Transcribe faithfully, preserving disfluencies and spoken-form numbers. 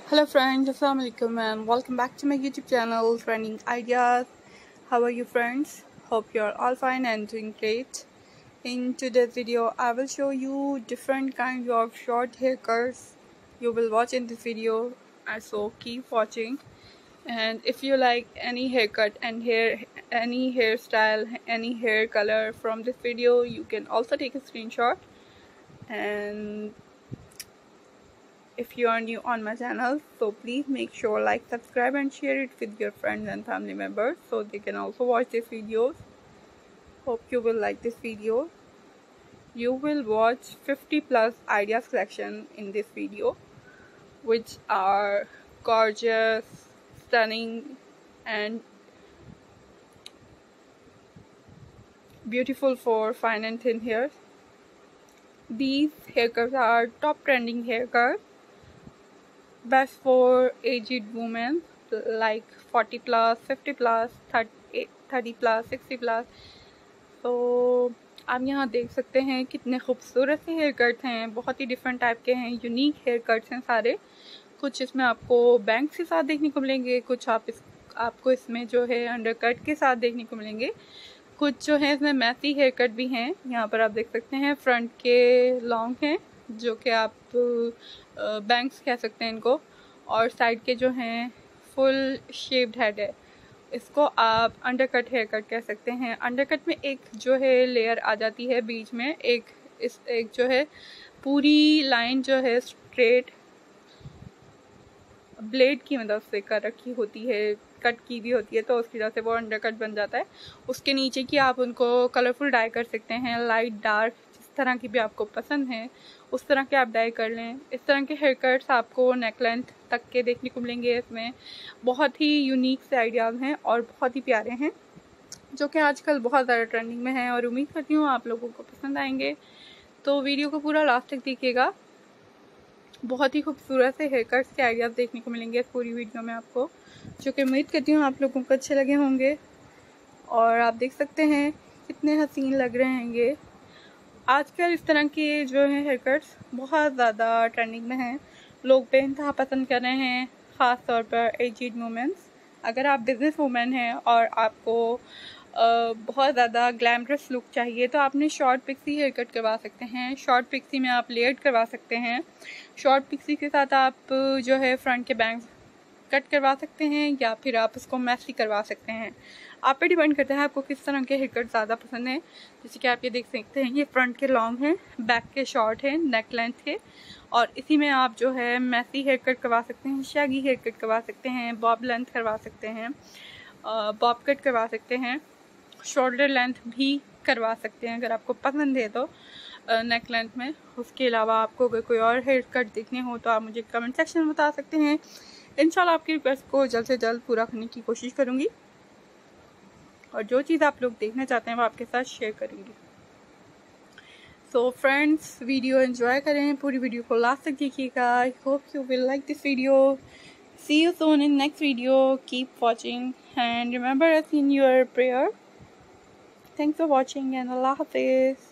Hello friends, Assalamualaikum and welcome back to my YouTube channel Trending Ideas. How are you friends? Hope you're all fine and doing great. In today's video, I will show you different kinds of short haircuts you will watch in this video, so keep watching. And if you like any haircut and hair any hairstyle, any hair color from this video, you can also take a screenshot. And if you are new on my channel, so please make sure like, subscribe and share it with your friends and family members so they can also watch these videos. Hope you will like this video. You will watch fifty plus idea selection in this video, which are gorgeous, stunning and beautiful for fine and thin hairs. These haircuts are top trending haircuts, best for aged women like forty plus, fifty plus, thirty plus, sixty plus. तो आप यहाँ देख सकते हैं कितने खूबसूरत से hair cuts हैं, बहुत ही डिफरेंट टाइप के हैं, यूनिक हेयर कट्स हैं सारे। कुछ इसमें आपको बैंक्स के साथ देखने को मिलेंगे, कुछ आप इस आपको इसमें जो है अंडरकट के साथ देखने को मिलेंगे, कुछ जो है इसमें मैसी हेयर कट भी हैं। यहाँ पर आप देख सकते हैं फ्रंट के लॉन्ग हैं जो कि आप बैंक्स कह सकते हैं इनको, और साइड के जो हैं फुल शेप्ड हेड है, इसको आप अंडरकट हेयर कट कह सकते हैं। अंडरकट में एक जो है लेयर आ जाती है बीच में, एक इस एक जो है पूरी लाइन जो है स्ट्रेट ब्लेड की मदद से कर रखी होती है, कट की भी होती है, तो उसकी वजह से वो अंडरकट बन जाता है। उसके नीचे की आप उनको कलरफुल डाई कर सकते हैं, लाइट डार्क जिस तरह की भी आपको पसंद है उस तरह के आप डाई कर लें। इस तरह के हेयर कट्स आपको नेक लेंथ तक के देखने को मिलेंगे। इसमें बहुत ही यूनिक से आइडियाज़ हैं और बहुत ही प्यारे हैं जो कि आजकल बहुत ज़्यादा ट्रेंडिंग में हैं, और उम्मीद करती हूँ आप लोगों को पसंद आएंगे। तो वीडियो को पूरा लास्ट तक देखिएगा, बहुत ही खूबसूरत से हेयर कट्स के आइडियाज़ देखने को मिलेंगे इस पूरी वीडियो में आपको, जो कि उम्मीद करती हूँ आप लोगों को अच्छे लगे होंगे। और आप देख सकते हैं कितने हसीन लग रहे हैं ये। आजकल इस तरह के जो है हेयर कट्स बहुत ज़्यादा ट्रेंडिंग में हैं, लोग बेइंतहा पसंद कर रहे हैं, ख़ास तौर पर एजिड वुमेन्स। अगर आप बिज़नेस वुमेन हैं और आपको आ, बहुत ज़्यादा ग्लैमरस लुक चाहिए तो आपने शॉर्ट पिक्सी हेयर कट करवा सकते हैं। शॉर्ट पिक्सी में आप लेयर्ड करवा सकते हैं। शॉर्ट पिक्सी के साथ आप जो है फ्रंट के बैंग्स कट करवा सकते हैं या फिर आप इसको मैसी करवा सकते हैं। आप पे डिपेंड करता है आपको किस तरह के हेयर कट ज़्यादा पसंद है। जैसे कि आप ये देख सकते हैं, ये फ्रंट के लॉन्ग हैं, बैक के शॉर्ट हैं, नेक लेंथ के, और इसी में आप जो है मैसी हेयर कट करवा सकते हैं, शैगी हेयर कट करवा सकते हैं, बॉब लेंथ करवा सकते हैं, बॉब कट करवा सकते हैं, शोल्डर लेंथ भी करवा सकते हैं अगर आपको पसंद है तो नेक लेंथ में। उसके अलावा आपको अगर कोई और हेयर कट देखने हो तो आप मुझे कमेंट सेक्शन में बता सकते हैं। इंशाल्लाह आपकी रिक्वेस्ट को जल्द से जल्द पूरा करने की कोशिश करूँगी, और जो चीज़ आप लोग देखना चाहते हैं वो आपके साथ शेयर करूँगी। सो फ्रेंड्स, वीडियो एंजॉय करें, पूरी वीडियो को लास्ट तक देखिएगा। I hope you will like this video. See you soon in next video. Keep watching and remember us in your prayer. Thanks for watching and अल्लाह हाफिज़।